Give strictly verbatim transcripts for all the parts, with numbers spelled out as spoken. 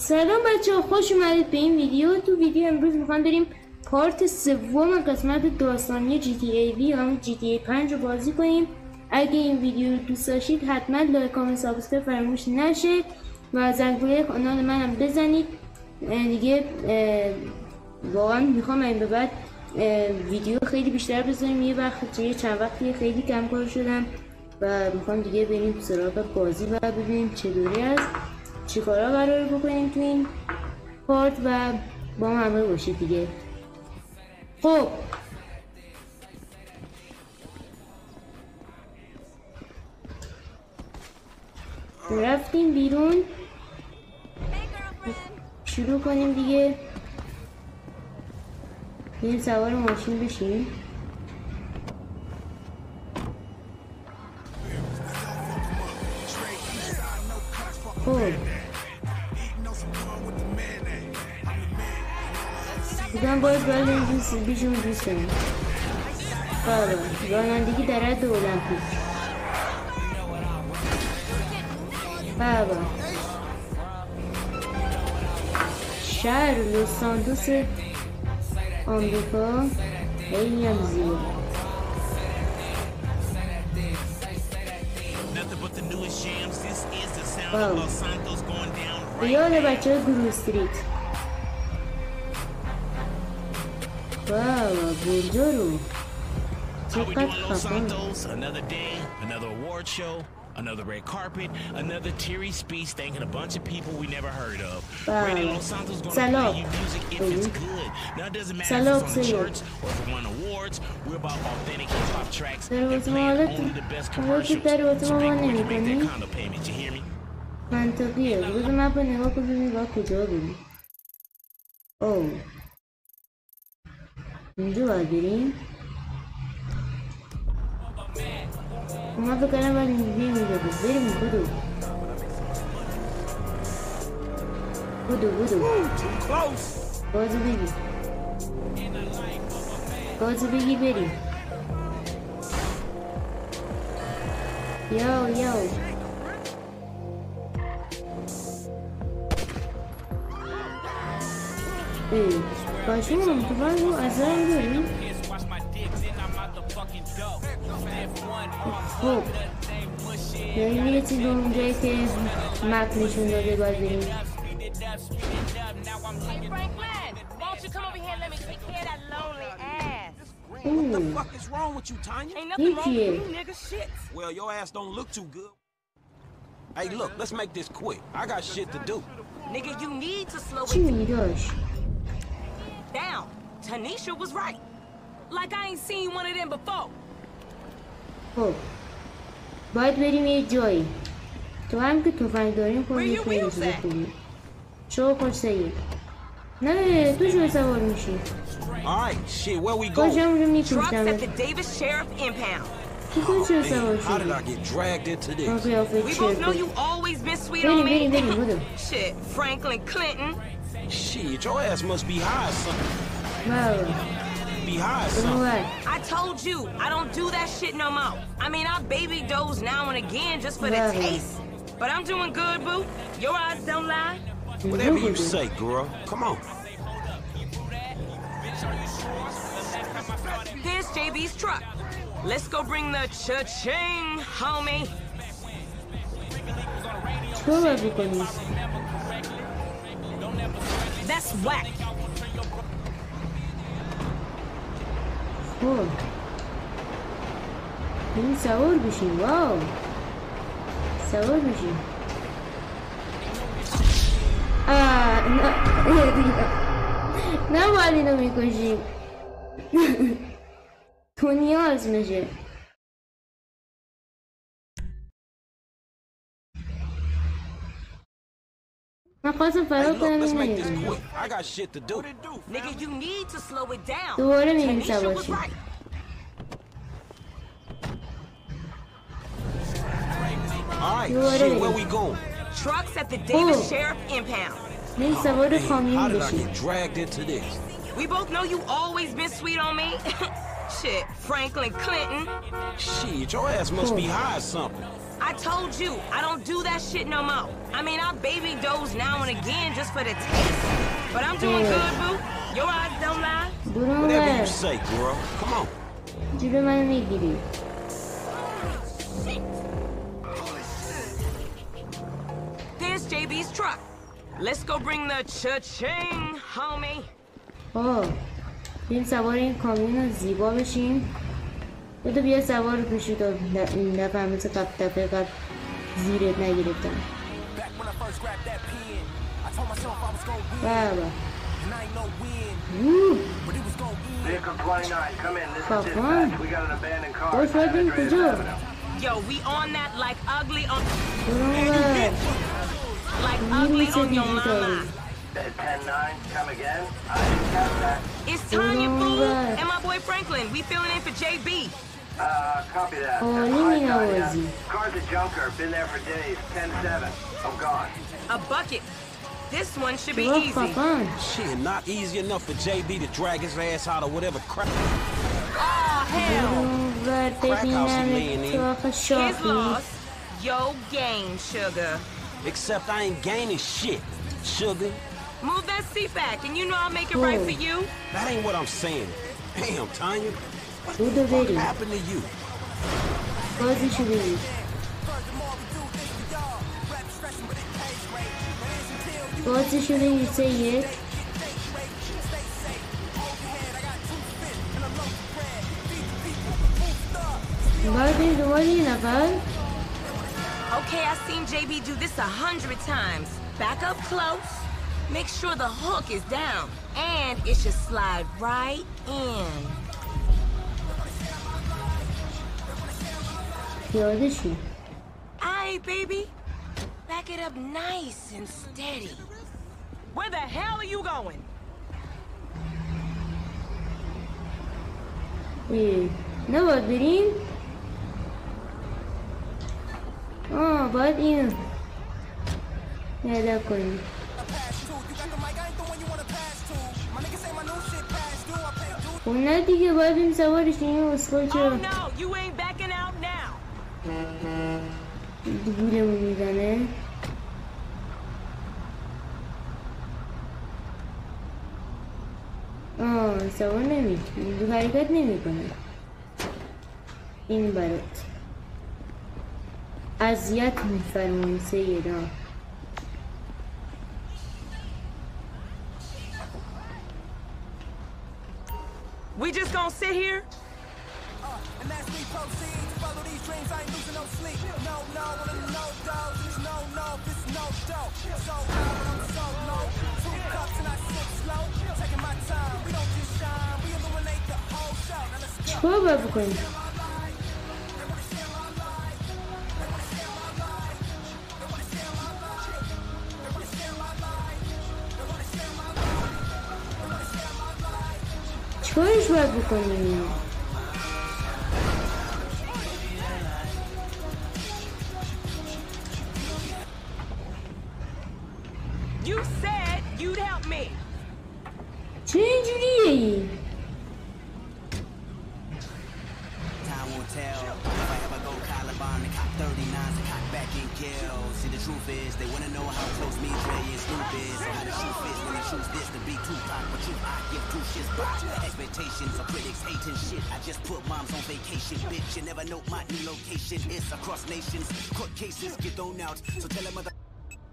سلام بچه ها، خوش اومدید به این ویدیو. تو ویدیو امروز میخوام بریم پارت سوم قسمت داستانی جی تی ای وی هم جی تی ای پنج رو بازی کنیم. اگه این ویدیو رو دوست داشتید حتما لایک کامنت سابسکرایب فراموش نشه و زنگوله کانال منم بزنید دیگه. واقعا میخوام این به بعد ویدیو خیلی بیشتر بزنیم. یه وقت یه چند وقتی خیلی کم کار شدم و میخوام دیگه بریم سراغ بازی و ببینیم چطوری است، چی کارا قرار بکنیم تو این پارت و با هم همه باشید دیگه. خب رفتیم بیرون، شروع کنیم دیگه. بریم سوار ماشین بشیم. خب بودم باید باید این دوست بیشون دوست کنیم. بابا رانندگی در حد المپیک. بابا شهر لس سانتوس آمریکا خیلی هم زیبا. واو یاد بچه های گروه استریت. واو برجا رو چقدر خفن. Another red carpet, another teary speech thanking a bunch of people we never heard of. Wow. Radio Los Santos gonna play you music if it's good. Now it doesn't matter if it's on the charts or if it won awards. We're about authentic hip hop tracks that play only the best commercials. So big boy can make that condo payment. You hear me? منطقیه. بذار من با نگاه کنم نگاه کجا بریم. اوه اینجا باید بریم. ما بکنم باید اینجا میده بود. بریم بودو بودو بودو بازو بگی بازو بگی بریم. یاو یاو ای باشون تو باید از این بریم. خب یعنی یه چیز اونجایی که مپ نشون داده باید بریم. این کیه؟ Well, your ass don't look too good. Hey, look, let's make this quick. I got shit to do. Nigga, you need to slow چی میگی داشت؟ down. Tanisha was right. Like I ain't seen one of them before. خب باید بریم یه جایی. تو هم که تفنگ داریم خیلی خیلی چیز خوبی. شو خوش سید. نه تو شو سوار میشی. Alright, shit, where we go? کجا رو Trucks میکشتم. at the Davis Sheriff Impound. تو تو شو سوار How did I شدی. get dragged into this? آقای آفت We چیه both know کنی. you always been sweet بریم on me. بریم بریم بودو. Shit, Franklin Clinton. Shit, your ass must be high or something. واو Be high or برو something. بر. I told you, I don't do that shit no more. I mean, I baby doze now and again just for the Wow. taste. But I'm doing good, boo. Your eyes don't lie. Whatever you بودو. say, girl. Come on. There's J B's truck. Let's go bring the cha-ching, homie. چیکار باید بکنیم؟ That's whack. خب بریم سوار بشیم. واو سوار بشیم. آه نه نه باید اینو میکشیم. تو نیاز میشه. من خواستم Hey, فرار look, کنم let's این make this نگیدم. quick. I got shit to do. Nigga, you need to slow it down. دوباره میریم Tanisha سوار was شیم. right. Alright, You shit, already- where we going? Trucks at the Davis Oh. Sheriff Impound. بریم سوار Damn, how کامیون did I بشیم. get dragged into this? We both know you always been sweet on me. Shit, Franklin Clinton. Shit, your ass must be high or something. I told you, I don't do that shit no more. I mean, I baby doze now and again just for the taste. But I'm doing good, boo. Your eyes don't lie. Whatever you say, girl. Come on. جلو منو میگیری. There's J B's truck. Let's go bring the cha-ching, homie. آه بریم سوار این کامیون زیبا بشیم. بودو بیا سوار بشی تا این دفعه مثل قبل دفعه قبل زیرت نگرفتم. بابا پاپان باش باید بریم کجا؟ Yo, we on that like ugly on برون like ugly میریسه on your دیجیتالی. mama. It's Tanya, fool, and my boy Franklin. We filling in for J B. Uh, copy that. عالی مینوازی. Car's a junker. Been there for days. ten seven. I'm gone. A bucket. This one should be برو easy. پاپان Shit, not easy enough for J B to drag his ass out of whatever crap. Oh hell. برون ور ببینم تو آخه His شاخی. loss. Yo game, sugar. Except I ain't gaining shit, sugar. Move that seat back, and you know I'll make it right for you. That ain't what I'm saying. Damn, Tanya. What بودو the fuck بریم happened to you? بازیشو بریم. بازیشو بریم سه یک. باید بریم دوباره یه نفر. Okay, I've seen J B do this a hundred times. Back up close. Make sure the hook is down. And it should slide right in. پیاده شو. Aight, baby. Back it up nice and steady. Where the hell are you going? ای نباید بریم. آه باید این پیدا کنیم. خب نه دیگه باید بریم سوارش این اسکال Oh چرا no, you ain't backing out now. گولمون میزنه. آه سوار نمی دو حرکت نمی کنه. این برات اذیت میفرمون سیدا. We just gonna sit here? And as we proceed to follow these dreams, I ain't losing no sleep. No, no, one of the no dogs. It's no, no, it's no dope. So high, but I'm so low. Two cups and I sip slow. Taking my time, we don't just shine. We illuminate the whole show. Now let's go. چیکار باید بکنیم؟ چیکارش باید بکنیم؟ You said you'd help me. چه اینجوریه این؟ Time will tell if I ever go Caliban and cop thirty-nines and cock back and kill. See, the truth is, they wanna know how close me, Dre, and Snoop is. So how the truth is when they choose this to be Tupac, but you, I give two shits back. Expectations of critics hating shit. I just put moms on vacation, bitch. You never know my new location. It's across nations. Court cases get thrown out. So tell them mother.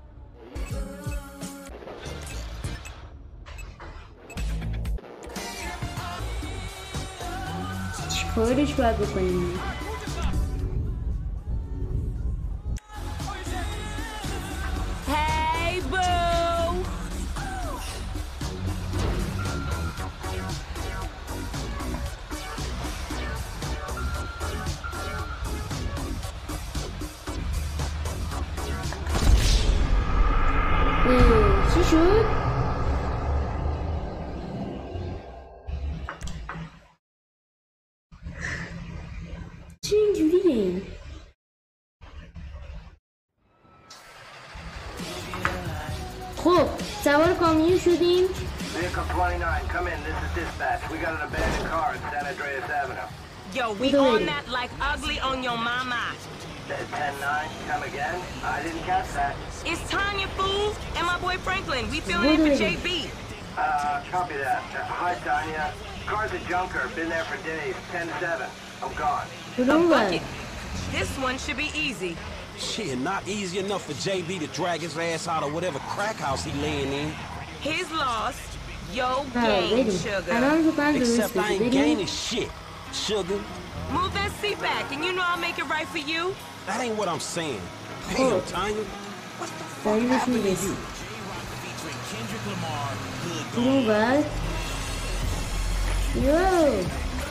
چیکارش باید بکنیم؟ Hey, boo. اه، چی شد؟ چه اینجوریه این؟ خب سوار کامیون شدیم. Vehicle twenty-nine, come in. This is dispatch. We got an abandoned car at San Andreas Avenue. Yo, we Wait, on wait. that like ugly on your mama. ten nine, come again? I didn't catch that. It's Tanya, fool, and my boy Franklin. We filling in for J B. Uh, copy that. Uh, hi, Tanya. Car's a junker. Been there for days. ten seven. I'm gone. A bucket. This one should be easy. Shit, not easy enough for J B to drag his ass out of whatever crack house he laying in. His loss. Yo gain, sugar. Except I ain't gaining shit, sugar. Move that seat back, and you know I'll make it right for you. That ain't what I'm saying. Damn, Tanya. What the fuck happened to you? Move back. Yo.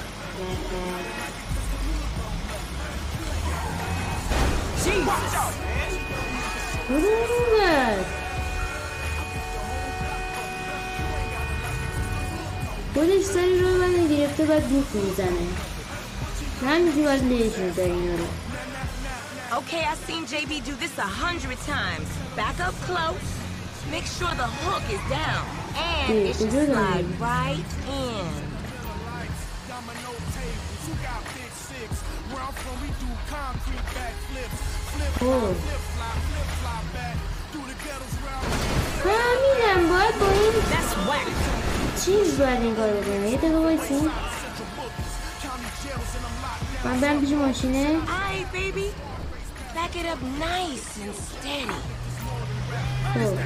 Jesus. Move back. خودش سری رو من گرفته بعد گوف میزنه. همینجور باید لیش میداری اینا رو. Okay, I've seen J B do this a hundred times. Back up close. Make sure the hook is down. And it should slide right in. Oh. همینم باید با این That's whack. چیز باید این کار بکنم. یه دقیقه بایسیم. من برم پیش ماشینه. Alright, baby. Back it up nice and steady. خب.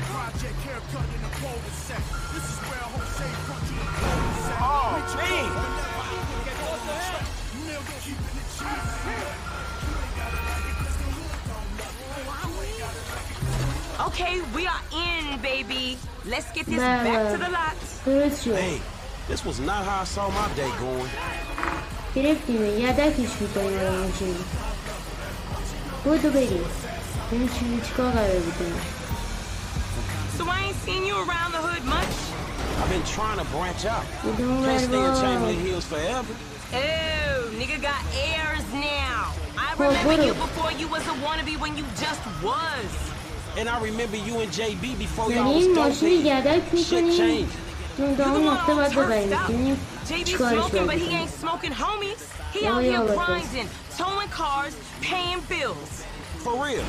Okay, we are in, baby. Let's get this back to the lot. درست شد. Hey, this was not how I saw my day going. گرفتیمه. یدکش میکنیم رو ماشین. بودو بریم. این چی چیکار قرار بکنیم. So I ain't seen you around the hood much? I've been trying to branch out. Don't Can't stay in worry. Chamberlain Hills forever. Oh, nigga got airs now. I remember you before you was a wannabe when you just was. And I remember you and J B before y'all یعنی was این dope ماشین heads. یدک Shit میکنیم. changed. اون You دام the one نقطه all باید ببریم. turned out. میتونیم J B چیکارش smoking, but he باید ain't smoking homies. He Oh, out yeah, here but this- grinding, towing cars, paying bills. For real.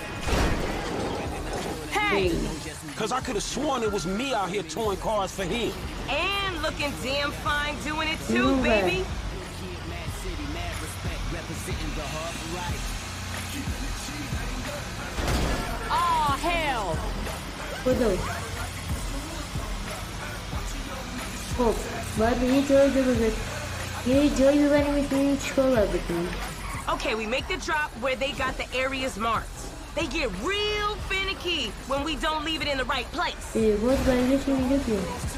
Hey, Cause I could have sworn it was me out here towing cars for him. and looking damn fine doing it too, Move it. baby. Oh, hell. بودو. خب باید به یه جایی ببریم. یه جایی ببریم میتونیم چیکار باید بکنیم. Okay, we make the drop where they got the areas marked. They get real finicky when we don't leave it in the right place. اه باید برگشت میگه که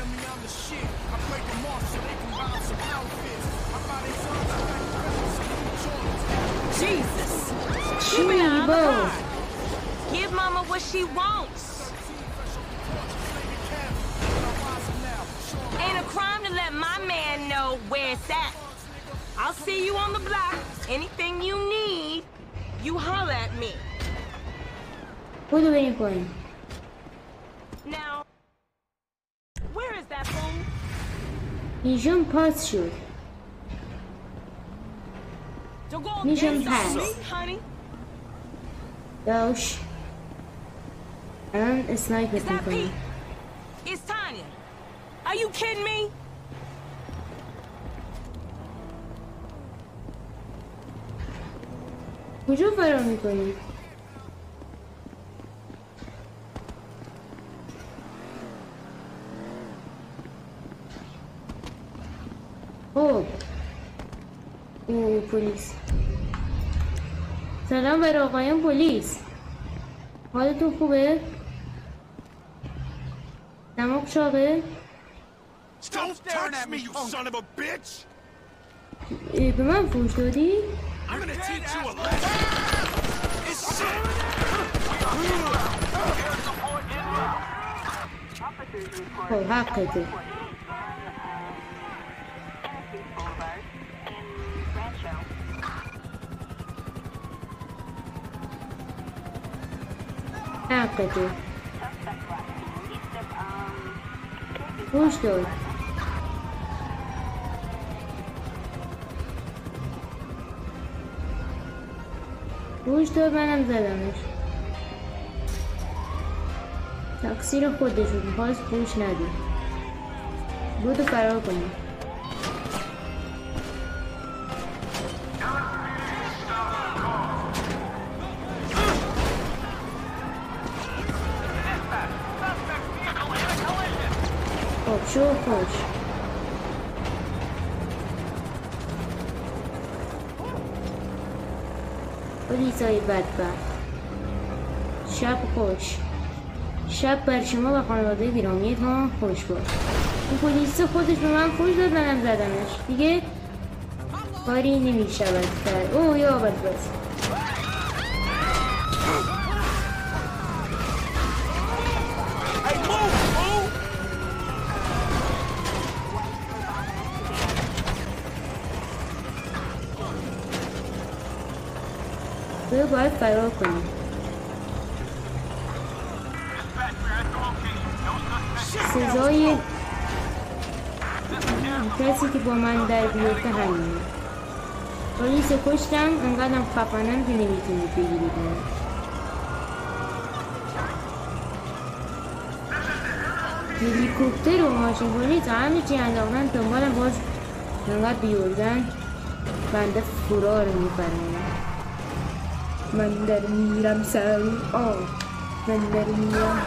Jesus. چی Keep an eye میگی on the با؟ car. Give mama what she wants. Ain't a crime to let my man know where it's at. I'll see you on the block. Anything you need, you holler at me. بودو بریم پایین. Now, where is that fool? ایشون پاس شد. Don't go Mission against pass. me, honey. داش. الان اسنایپت Is that میکنیم. Pete? It's Tanya. Are you kidding me? کجا فرار میکنیم؟ خب او پلیس. سلام بر آقایان پلیس. حالتون خوبه؟ دماغ چاقه؟ Don't touch me, you son of a bitch! اه، به من فوش دادی؟ I'm gonna teach you a lesson. It's shit. خب حقته. حقته. فوش داد. فوش داد منم زدمش. تقصیر خودشون، میخواست فوش نده. بودو فرار کنیم. خب شو خوش. پلیسای بدبخت. شب خوش. شب بر شما و خانواده گرامیتان خوش باد. اون پلیس خودش به من فوش داد منم زدمش. دیگه کاری نمیشود کرد. اوه یا بدبخت. تو باید فرار کنی. سزای کسی که با من در بیفته همینه. پلیس کشتم انقدرم خفنم که نمیتونید بگیرید. هلیکوپتر و ماشین پلیس همه چی انداختن دنبالم باز انقدر بیوردن بنده فرار میکنم. من در میرم سر آه من در میرم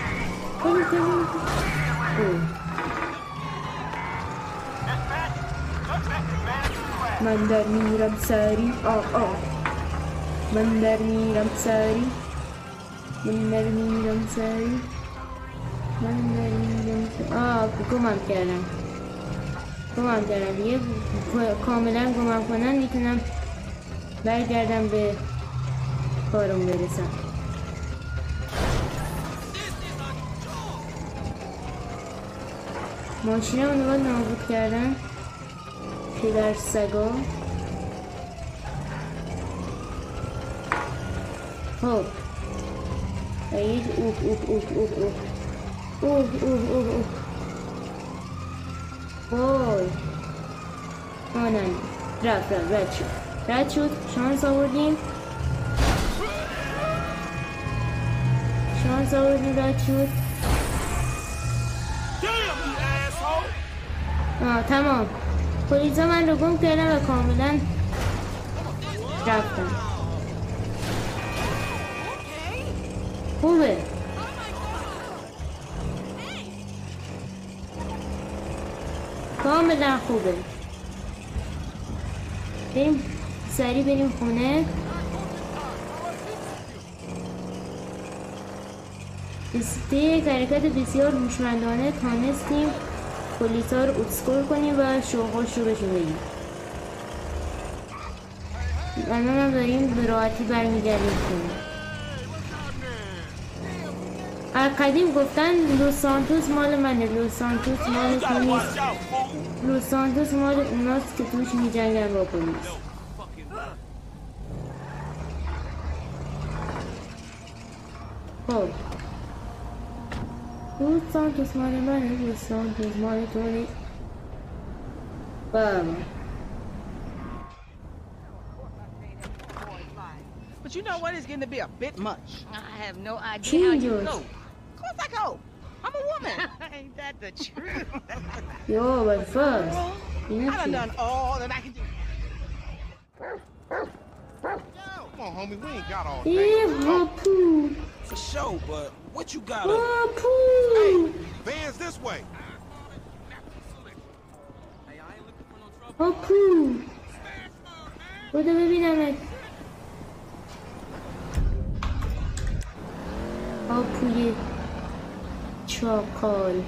من در میرم سری آه آه من در میرم سری من در میرم سری من در میرم سری آه گمم کردم گمم کردم دیگه کاملا گمم کنم میتونم برگردم به کارم برسم. ماشینم نگاه نابود کردن پدر سگا. خب اید اوه اوه اوه اوه اوه اوه اوه اوه اوه آنان رفت رفت رد شد رد شد شانس آوردیم شانس آوردیم رد شد. آه تمام پلیسا من رو گم کردن و کاملا رفتن. خوبه کاملا خوبه. بریم سریع بریم خونه. به یک حرکت بسیار هوشمندانه تانستیم پلیسا رو اسکور کنیم و شوخوش رو بهشون بگیم. الان هم داریم به راحتی برمیگردیم خونه. از قدیم گفتن لوس سانتوس مال منه. لوس سانتوس مال تو نیست. لوس سانتوس مال اوناست که توش میجنگن با پلیس. خب لوس سانتوس مال منه. لوس سانتوس مال تو نیست. بام. But you know what? It's getting to be a bit much. I have no idea how you go. Of course I go. I'm a woman. Ain't that the truth? Yo, but first, I done done all that I can do. Come on, homie. We ain't got all day. Yeah, Harpoon. For sure, but what you got? Harpoon. Hey, Van's this way. Harpoon. بوده ببینمت. هاپوی چاقال.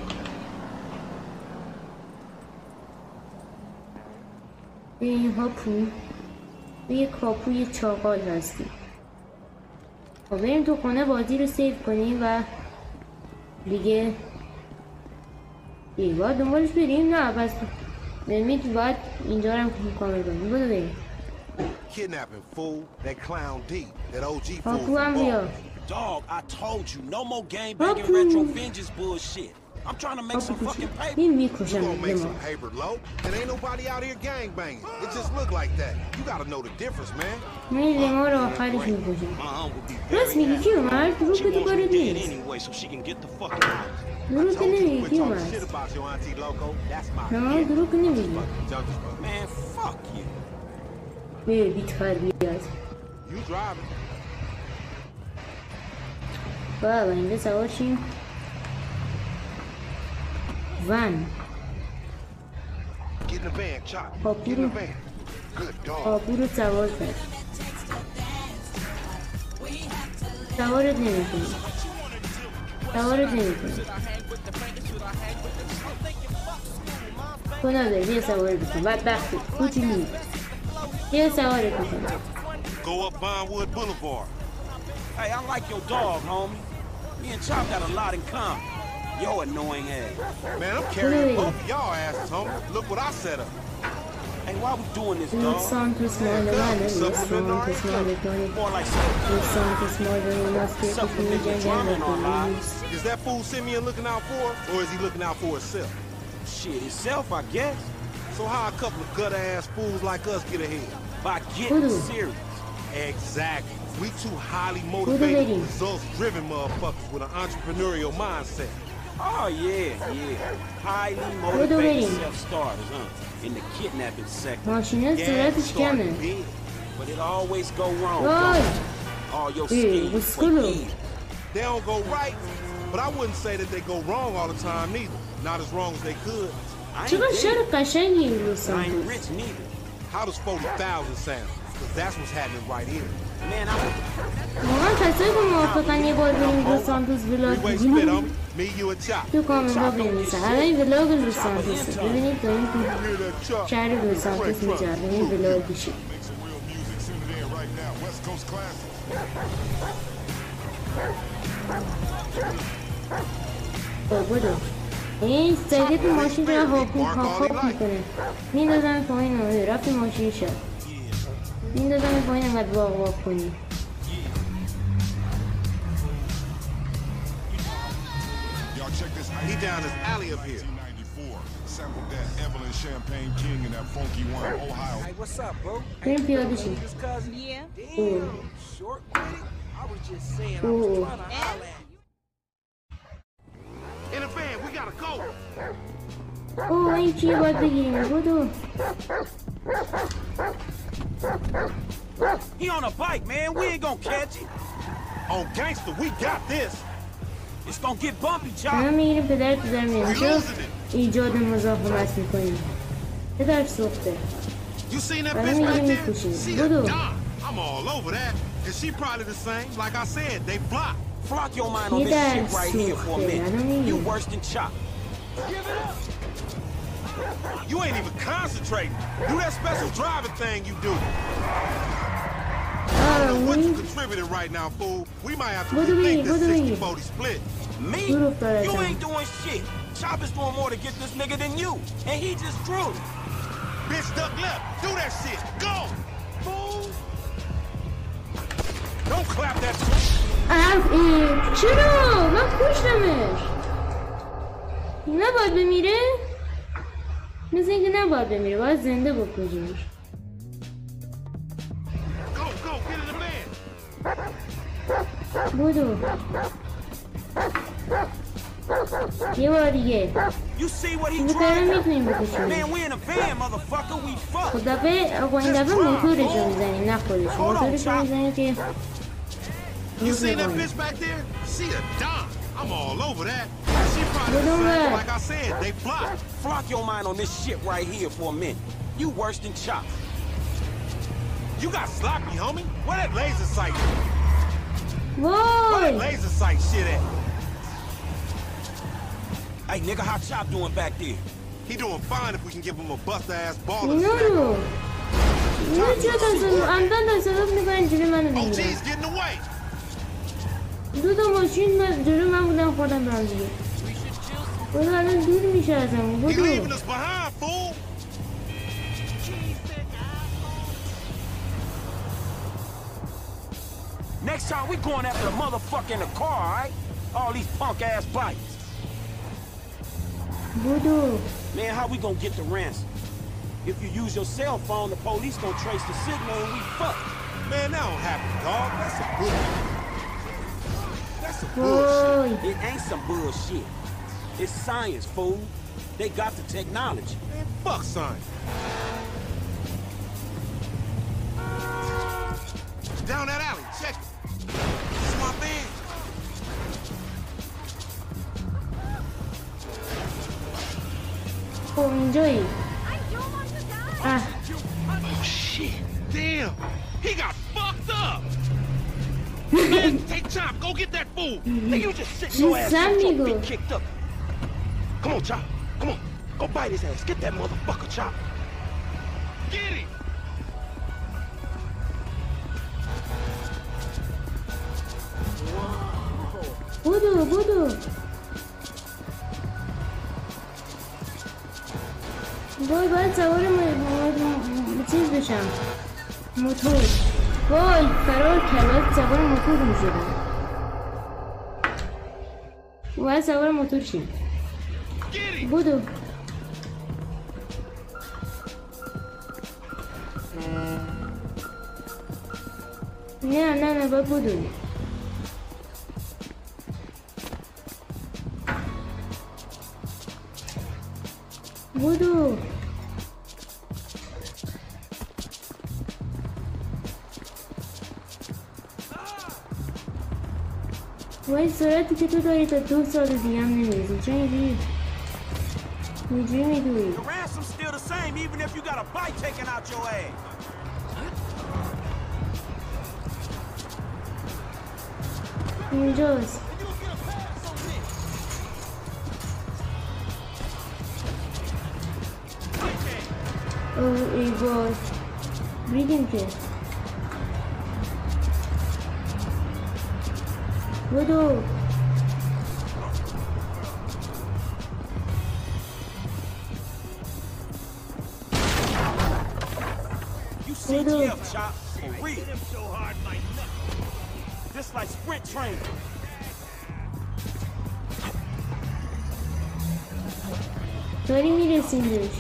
این هاپو یک هاپوی چاقال هستی. خب بریم تو خونه بازی رو سیو کنیم و دیگه دیگه باید دنبالش بریم. نه پس بریم باید اینجا رو هم کامل کنیم. بودو بریم. Kidnapping fool, that clown D, that O G fool. هاپو هم بیا. Dog, I told you, no more game banging retro vengeance bullshit. I'm trying to make some fucking paper. این You میکشم gonna make دماغ. some paper, low? And ain't nobody out here gangbanging. It just look like that. You gotta know the difference, man. من این دماغ رو آخرش میکشم. راست میگی کی اومد؟ دروغ که تو کارت نیست. دروغ که نمیگی کی اومد؟ Shit about your auntie Loco. That's my نه دروغ که نمیگی. Man, fuck you. به بیت تربیت. You driving. بابا اینجا سوار شیم. ون. Get in the van, chop. Get in پاپورو the van. Good dog. پاپورو سوار کرد. سوارت نمیکنی. سوارت نمیکنی. تو نداری بیا سوارت بکن. بدبختی. کوچولی. بیا سوارت بکن. Go up Vinewood Boulevard. Hey, I like your dog, homie. Me and Chop got a lot in common. Yo annoying ass. Man, I'm carrying both of y'all asses, homie. Look what I set up. Hey, why we doing this, این dog? سانتوس مال منه. این سانتوس مال کنی. More like این سانتوس مال کنی. ماسکه کشونی جنگل بکنی. Is that fool Simeon looking out for us, or is he looking out for himself? shit himself, I guess. So how a couple of gutter-ass fools like us get ahead? By getting Voodoo. serious. Exactly. We two highly motivated, Voodoo. results-driven motherfuckers with an entrepreneurial mindset. Oh, yeah, yeah. Highly Voodoo. motivated self-starters, huh? In the kidnapping sector. ماشینه Yeah, صورتش started کمه. big. But it always go wrong. وای don't it? All your ای schemes for بسکولو. years. They don't go right, but I wouldn't say that they go wrong all the time neither. Not as wrong as they could. I ain't چقدر dead. شهر قشنگی این لوس I ain't سانتوس. rich neither. How does forty thousand sound? Because that's what's happening right here. Man, I was واقعا کسایی که موافقن یه بار بریم لوس سانتوس ولاگ Three-way split, بگیریم homie. Me, you, and Chop. تو کامنت ها بنویسه الان این ولاگ لوس سانتوسه ببینید داریم تو You hear that, Chop? شهر لوس سانتوس میچرخیم این ولاگشه Make some real music, send it in right now. West Coast classics. با بدو این سگه تو ماشین رو هاپون هاپ میکنه میندازم پایین آمده رفتی ماشین شد میندازم پایین انقدر واق واق کنی Y'all check this He down this alley up here. nineteen ninety-four. Sampled that Evelyn Champagne King and that funky one, Ohio. Hey, what's up, bro? بریم پیاده شیم This cousin? Yeah. اوه Short with it? I was just saying, I was اوه trying to holler at you. In the van, we gotta go. اوه این چیه باید بگیریم بدو He on a bike, man. We ain't gonna catch him. On gangster, we got this. It's gonna get bumpy, الان Chop. میگیریم پدر پدر We میشه losing it. ایجاد مزاحمت میکنیم پدر سوخته You seen that Let bitch me right give me there? pushing. She Voodoo. a dime. I'm all over that. And she probably the same. Like I said, they block. Flock your mind on He this died shit right here for a soon, I don't minute. need You it. worse than Chop. You ain't even concentrating. Do that special driving thing you do. I don't know what you contributed right now, fool. We might have to What do we- rethink what this do we- sixty forty split. Me? Voodoo fella You time. ain't doing shit. Chop is doing more to get this nigga than you. And he just drew. Bitch, duck left. Do that shit. Go. Fool. Don't clap that shit. اه اه، چرا؟ من کشتمش نباید بمیره؟ مثل اینکه نباید بمیره باید زنده بکشیمش Go, go. Get in the van. بودو یه بار دیگه You see what he بکنم drove? میتونیم بکشیمش Man, we in a van, motherfucker. We fucked. خود دفعه آقا این دفعه موتورشو میزنیم نه خودش موتورشو میزنیم که You seen that bitch back there? She a dime. I'm all over that. She probably What the on same. that? Like I said, they block. Flock your mind on this shit right here for a minute. You worse than Chop. You got sloppy, homie. Where that laser sight? Where that وای laser sight shit at? Hey, nigga, how Chop doing back there? He doing fine if we can give him a bust-ass ball and اینا snack. رو اینا چرا تصادف عمدن تصادف میکنن جلوی منو O بگیرن G's getting away. دو تا ماشین من جلو من بودن خوردم به هم دیگه بودو الان دور میشه ازمون He بودو leaving us behind, fool. Next time, we going after the motherfucker in the car, all right? All these punk-ass bikes. بودو. Man, how we gonna get the ransom? If you use your cell phone, the police gonna trace the signal and we fucked. Man, that don't happen, dog. That's some bullshit. That's some Boy. bullshit. It ain't some bullshit. It's science, fool. They got the technology. Man, fuck science. Down that alley, check it. This is my van. خب اینجایی. اه. Oh shit! Damn! He got fucked up! Man, take time, go get that fool! Nigga, you just sit your ass Sam up, your Migo. feet kicked up. Come on, Chop. Come on. Go bite his ass. Get that motherfucker, Chop. Get him! بودو بودو. وای باید سوار م... چیز بشم موتور. وای فرار کرد باید سوار موتور میشدم. باید سوار موتور شیم. بودو. نه نه نه باید بودو. بودو. وای سرعتی که تو داری تا دو سال دیگه هم نمیرسی. چون اینجوری اینجوری میدوی. The ransom's still the same even if you got a bite taken out your ass. اینجاست. اوه ای وای ریدیم که. بودو. You C T F, Chop, for real. This like sprint training. داری میرسیم بهش.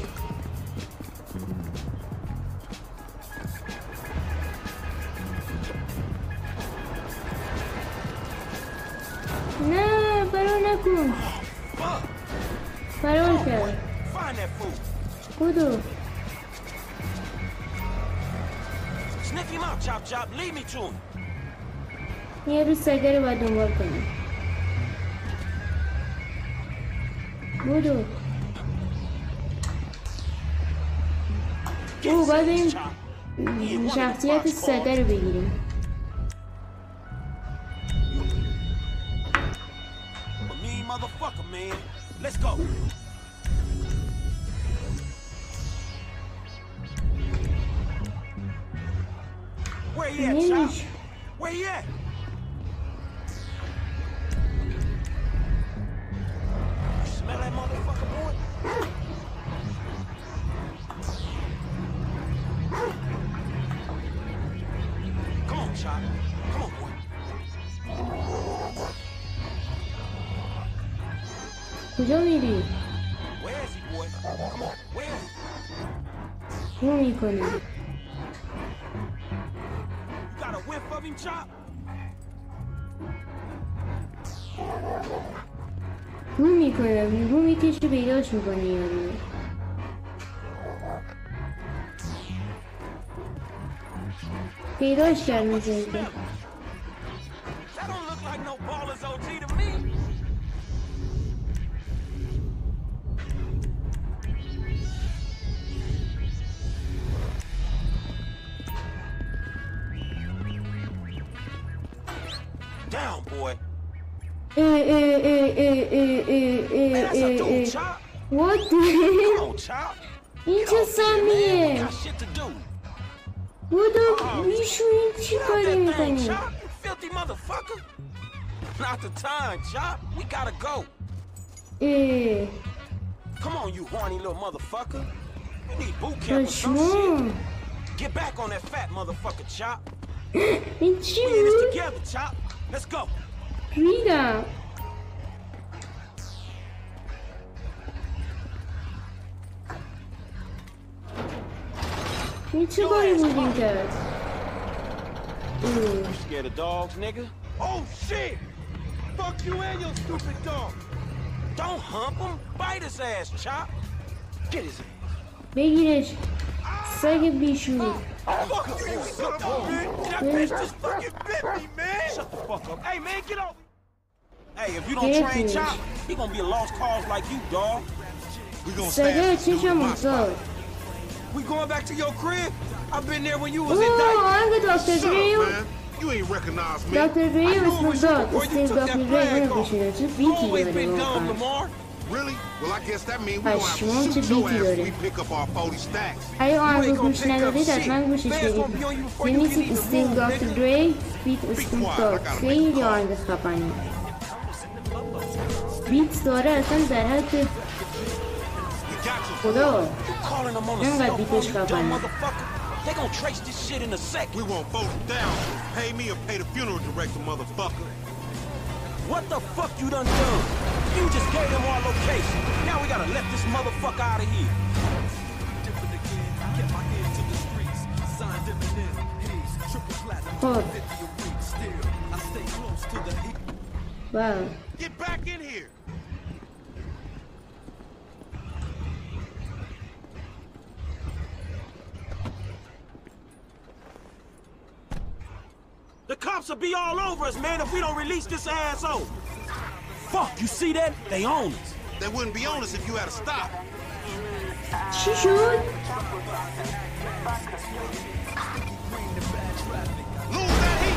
نه فرار نکن. فرار کرد. Find that fool. بودو. Sniff him out, Chop Chop. Lead me to him. یه روز سگه رو باید دنبال کنیم. بودو. او باید این شخصیت سگه رو بگیریم. A mean motherfucker, man. Let's go. Where you at, Chop? Where you at? Smell that motherfucker, boy? Come on, Chop. Come on, boy. کجا میری؟ Where is he, boy? Come on. Where is he? رو میکنی. You got a whiff of him, Chop? رو میکنم. رو میکشی پیداش میکنی یارو. پیداش کرد میشه. That don't look like no baller's O G to me. Down, boy. Eh, eh, eh, eh, eh, eh, Hey, that's eh, a dude, eh. Chop. What the Come hell? on, Chop. این Get چه off here, man. We سمیه؟ got shit to do. بودو بیشو این چی Get out کاری that thing, میکنی؟ Chop. You filthy motherfucker. Not the time, Chop. We gotta go. اه Come on, you horny little motherfucker. You need boot camp or some shit. پشمام. Get back on that fat motherfucker, Chop. این چی We in this بود؟ together, Chop. Let's go. ریدم. این چه کاری بودیم کرد؟ Scared of dogs, nigga? Oh shit! Fuck you and your stupid dog! Don't hump him. Bite his ass, Chop. Get his ass. بگیرش سگ بیشور. Fuck you, you son of a bitch! That bitch just fucking bit me, man! Shut the fuck up. Hey, man, get off. Hey, if you don't train Chop, he gonna be a lost cause like you, dog. We gonna سگه stash چشم افتاد. We going back to your crib? I've been there when you was اوه in diapers. آهنگ دکتر Shut دریو. up, man. You ain't recognize me. دکتر دریو اسم داد. Where you استیو took that دکتر flag دریو off. نکشیده. چه بیتی Always داره been dumb, واقعا. Lamar. Really? Well, I guess that means we gonna have to پشمام چه shoot your بیتی ass when داره. we pick up our forty stacks. اگه آهنگ گوش ندادید حتما گوشش بدید. بنویسید استیو دکتر دری بیت اسم داد. خیلی آهنگ خفنی. بیت داره اصلا در حد خدا. Calling them on the اینقدر cell بیتش phone, you dumb خفنی. motherfucker. They gonna trace this shit in a second. We won't vote him down. Pay me or pay the funeral director, motherfucker. What the fuck you done done? You just gave them our location. Now we gotta let this motherfucker out of here. خب واو Get back in here. The cops will be all over us, man, if we don't release this asshole. Fuck, you see that? They own us. They wouldn't be on us if you had to stop. چی شد؟ Lose that heat.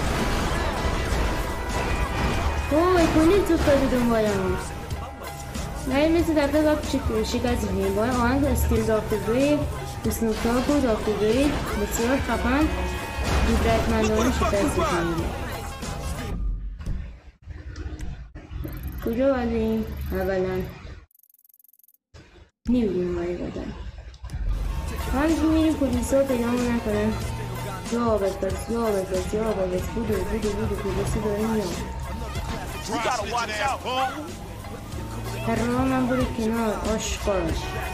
وای پلیس افتاده دنبالمون. نه مثل دفعه قبل شکست دیدیم. با آهنگ استیل دکتر دری اسنوپ داگ و دکتر دری بسیار خفن قدرتمندانه شکست دیدیم. کجا باید بریم؟ اولا نمیدونیم باید بدن همینجور میریم پلیس ها پیدامون نکنن. یا آبت بس یا آبت بس یا آبت بس بودو بودو بودو پلیسی داره میاد. در راه من برو کنار آشقار.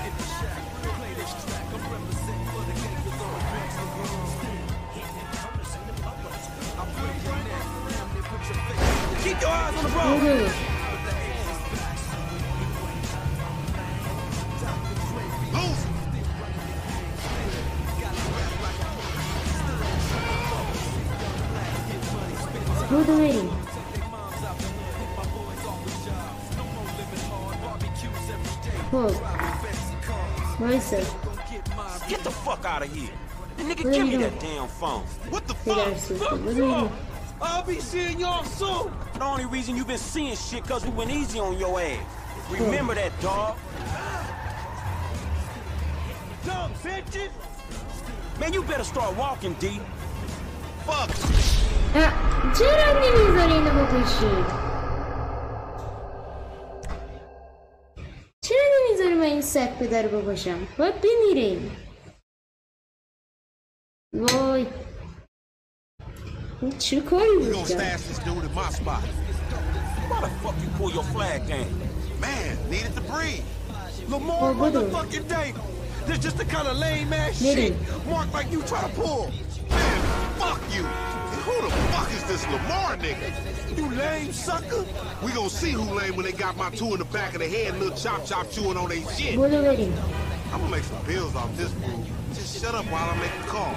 Keep your eyes on the road. بودو بودو بریم. خب وایسا. Get the fuck out of here. And nigga, give me that damn phone. What the پدر fuck? سوخته بودو بریم. I'll be seeing y'all soon. The only reason you been seeing shit cause we went easy on your ass. Remember that, dog. Dumb bitches. Man, you better start walking, D. Fuck. اه، چرا نمیذاری اینو بکشی؟ چرا نمیذاری من این سگ پدر رو بکشم؟ باید بمیریم. وای این چه کاری We بود gonna کرد؟ stash this dude at my spot. Why the fuck you pull your flag down? Man, needed to breathe. Lamar Oh, what the- motherfucking Davis. This just the kind of lame ass Did shit he? Mark like you try to pull. Man, fuck you. And who the fuck is this Lamar nigga? You lame sucker. We gonna see who lame when they got my two in the back of the head and little chop chop chewing on they shit. برو بریم. I'm gonna make some bills off this fool. Just shut up while I make the call.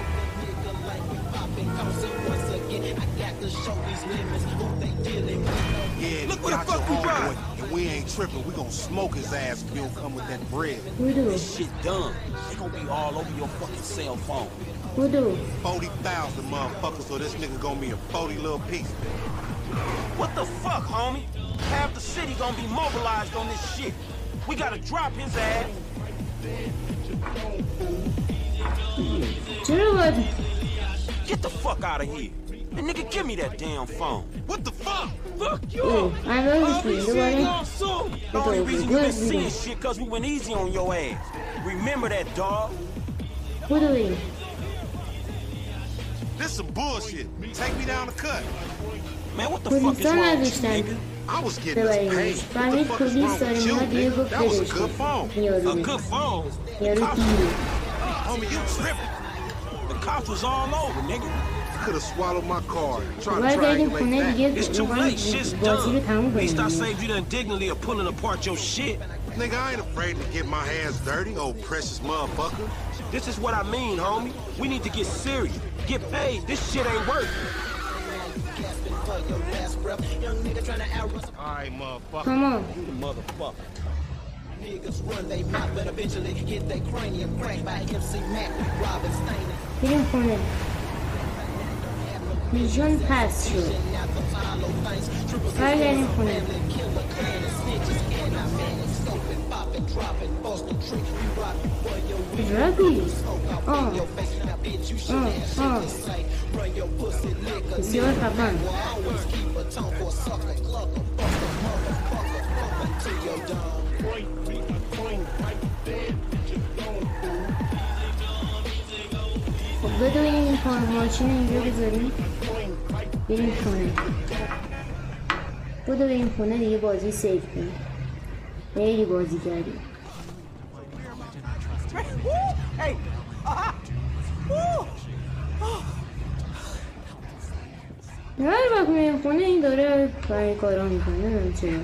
Yeah, Look we where the got fuck your we ride. homeboy, and we ain't tripping. We gonna smoke his ass if he don't come with that bread. بودو This shit done. They gonna be all over your fucking cell phone. بودو. forty thousand motherfuckers, so this nigga gonna be a forty little piece. What the fuck, homie? Half the city gonna be mobilized on this shit. We gotta drop his ass. چرا باید Get the fuck out of here. And nigga, give me that damn phone. What the fuck? Fuck you. اوه الان I'll be بشیم seeing دوباره. y'all soon. The only reason you been seeing shit cause we went easy on your ass. Remember that, dog. بودو بریم. This some bullshit. Take me down the cut. Man, what the fuck is پلیسا wrong with you, نداشتن nigga? I was getting this paid. ببریمش. What the فهمید fuck is پلیس wrong داریم with you, اومد یه nigga? گفت That was a بدش good phone. یارو A بیم. good phone. یارو دیر. Homie, you tripping. cops was all over, nigga. Could have swallowed my card. Trying to برگردیم triangulate خونه that. دیگه It's too late. Shit's بازی رو done. تموم At least I کنیم. saved you the indignity of pulling apart your shit. Nigga, I ain't afraid to get my hands dirty, old precious motherfucker. This is what I mean, homie. We need to get serious. Get paid. This shit ain't working. Alright, motherfucker. Come on. You the motherfucker. Niggas run they mouth, but eventually hit their cranium cracked by M C Mac, Robin Steiner. بریم خونه. میشن پس شد. برگردیم خونه. رابی آه آه آه بسیار خفن. خب بده این کار ماشین اینجا بذاریم بریم خونه. بده بریم خونه دیگه بازی سیف کنیم. خیلی بازی کردیم. Hey! Aha! Woo! هر وقت میریم خونه این داره برای کارا میکنه. نمیدونم چرا.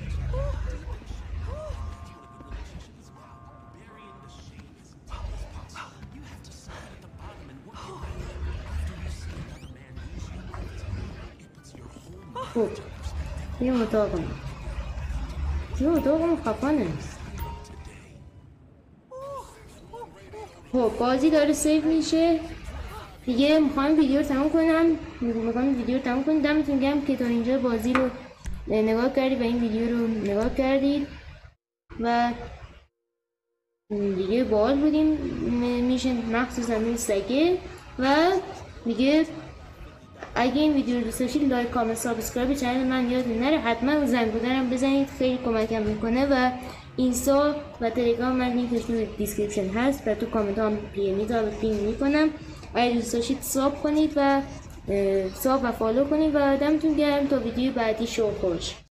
خب بریم اتاقم. بریم اتاقم خفنه. خب بازی داره سیف میشه دیگه. میخوام ویدیو رو تموم کنم. میخوام ویدیو رو تموم کنم. دمتون گرم که تا اینجا بازی رو نگاه کردید و این ویدیو رو نگاه کردید و دیگه باحال بودیم. میشه مخصوصا این سگه و دیگه اگه این ویدیو رو دوست داشتید لایک کامنت سابسکرایب چنل من یادتون نره. حتما زنگ بودنم بزنید، خیلی کمکم میکنه. و اینستا و تلگرام من لینکش تو دیسکریپشن هست و تو کامنت هم پی ام میذارم پینگ میکنم. اگه دوست داشتید ساب کنید و ساب و فالو کنید و دمتون گرم تا ویدیو بعدی. شو خوش.